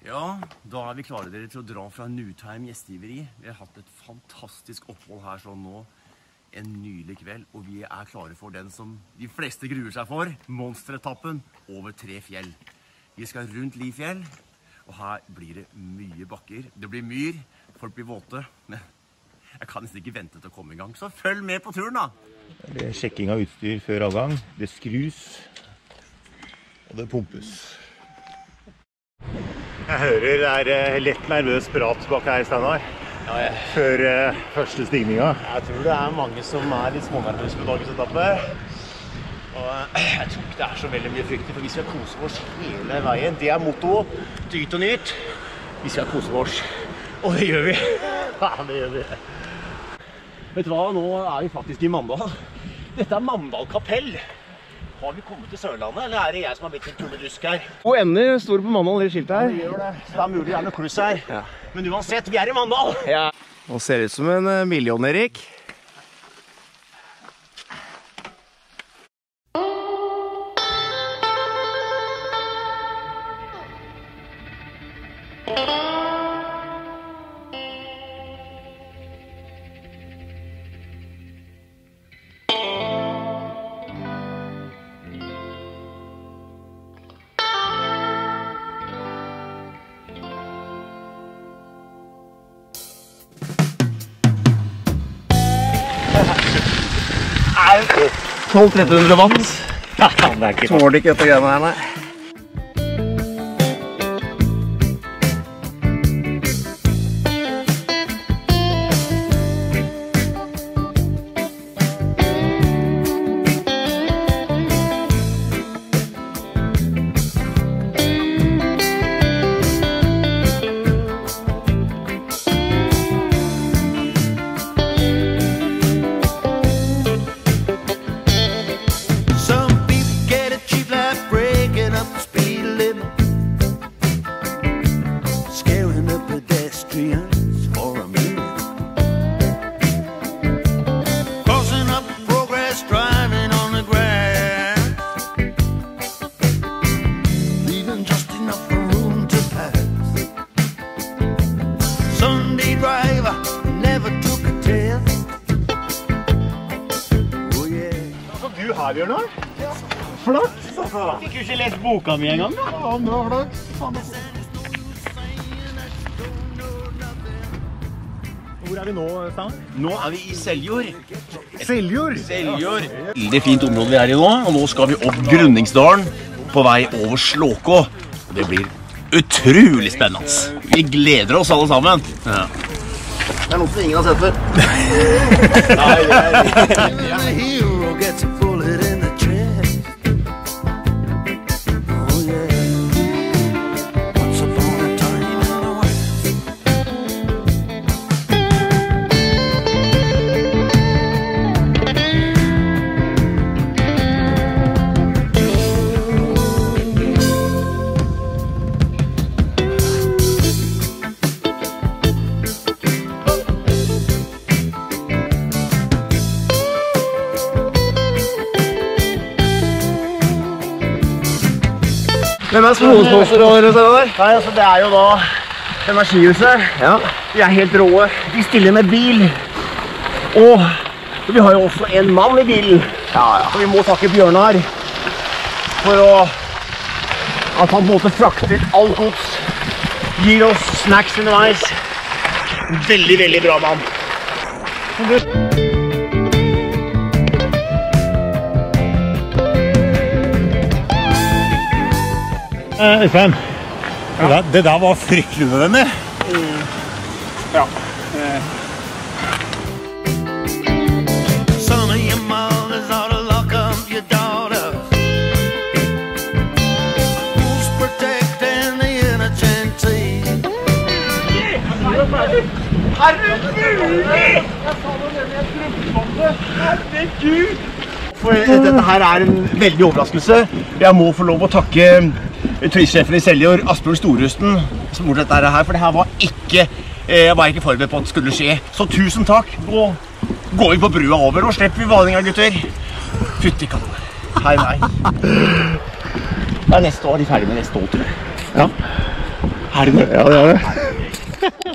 Ja, da vi klare dere til å dra fra Nutheim gjestgiveri. Vi har hatt et fantastisk opphold her sånn nå. En nydelig kveld, og vi klare for den som de fleste gruer seg for. Monsteretappen over 3 fjell. Vi skal rundt Lifjell, og her blir det mye bakker. Det blir myr, folk blir våte, men jeg kan nesten ikke vente til å komme i gang. Så følg med på turen da! Det er sjekking av utstyr før avgang. Det skrus, og det pumpes. Jeg hører det lett nervøs prat bak her, Steinar. Ja, før første stigninga. Jeg tror det mange som litt smånervøse på dagens etappe. Og jeg tror ikke det så veldig mye fryktig, for vi skal kose oss hele veien. Det motto, dyrt og nytt. Vi skal kose oss, og det gjør vi. Ja, det gjør vi. Vet du hva, nå vi faktisk i Mandal. Dette Mandal kapell. Har vi kommet til Sørlandet, eller det jeg som har blitt en tulledusk her? Og ender står det på Mandal, det skiltet her. Ja, det gjør det. Så det mulig noe kluss her. Ja. Men uansett, vi i Mandal. Ja. Nå ser det ut som en million, Erik. Er 1200-1300 watt. Ja, det ikke tåler ikke dette greiene her, nei. Her, Bjørnar? Flaks! Fikk jo ikke lest boka mi en gang, da. Ja, det var flaks. Hvor vi nå, Stein? Nå vi i Seljord. Seljord? Seljord. Veldig fint område vi i nå, og nå skal vi opp Grunningsdalen på vei over Slåkå. Det blir utrolig spennende. Vi gleder oss alle sammen. Ja. Det noe som ingen har sett før. Nei, hvem sponsorsponsor over det der? Nei, altså det jo da Energihuset. Ja. De helt råe. De stiller med bil. Og vi har jo også en mann i bilen. Ja, ja. Så vi må takke Bjørnar for at han på en måte frakter alt gods. Gir oss snacks underveis. Veldig, veldig bra mann. Øystein, det der var fryktelig nødvendig. Ja. Herregud! Dette her en veldig overraskelse. Jeg må få lov å takke turistsjefen i Seljord, Asbjørn Storhusten, som gjorde dette her, for det her var ikke forberedt på at det skulle skje. Så tusen takk. Nå går vi på brua over, og slipper vi vadinga, gutter. Fytti kaller. Hei, nei. Det neste år, de ferdig med neste år, tror jeg. Ja. det det? Ja, det er det.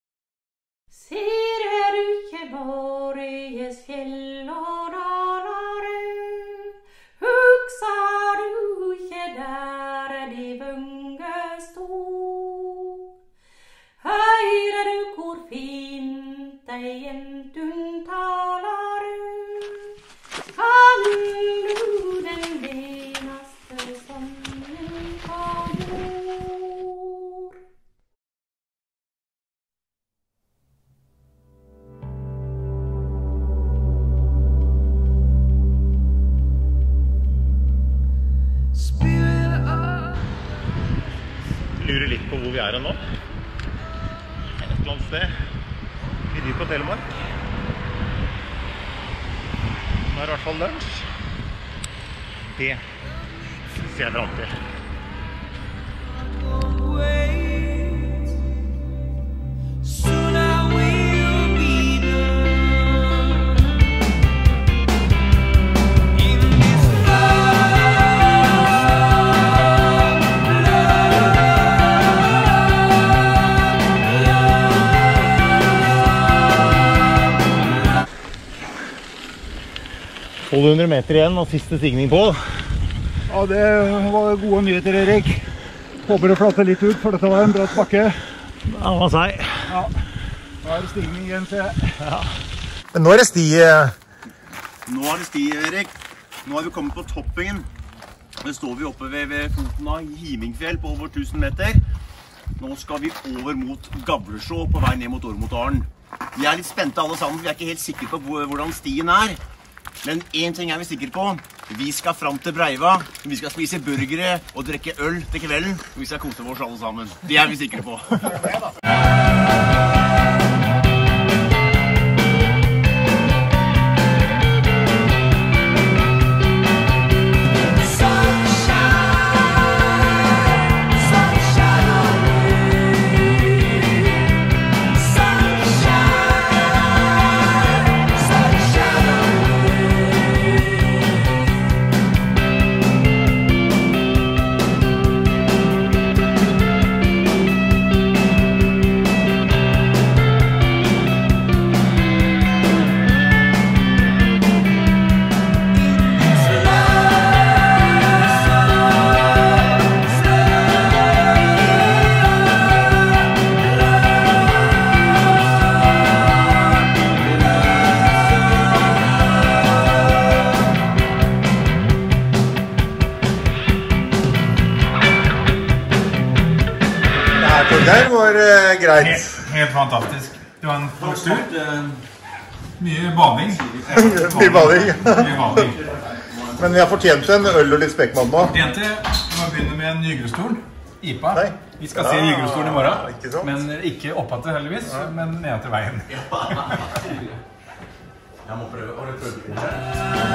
Ser du ikke Norges fjell og daler, husker du ikke der de vunge stod? Høyrer du hvor fint ei jentun taler, kan du den eneste sangen på jord? Lurer litt på hvor vi er nå. Et eller annet sted. Vi driver på Telemark. Nå er det i hvert fall lunsj. Det ser jeg frem til. Meter igjen og siste stigning på. Ja, det var gode nyheter, Erik. Håper det flatter litt ut, for dette var en bratt bakke. Ja, hva sier jeg? Ja, nå er det stigning igjen, ser jeg. Ja. Men nå er det sti. Nå er det sti, Erik. Nå er vi kommet på toppingen. Nå står vi oppe ved foten av Himingfjell på over 1000 meter. Nå skal vi over mot Gavlesjå på vei ned mot Ormotdalen. Vi er litt spente alle sammen, vi er ikke helt sikre på hvordan stien er. Men en ting er vi sikre på. Vi skal fram til Breiva. Vi skal spise burgere og drikke øl til kvelden. Og vi skal kose oss alle sammen. Det er vi sikre på. Der var greit. Helt fantastisk. Det var en flott tur. Mye bading. Mye bading. Mye bading. Men vi har fortjent en øl og litt spekmat nå. Fortjent det. Vi må begynne med en Nygrestolen. IPA. Nei. Vi skal se Nygrestolen i morgen. Ikke sant? Men ikke oppatte heldigvis, men ned til veien. Jeg må prøve. Har du prøvd det?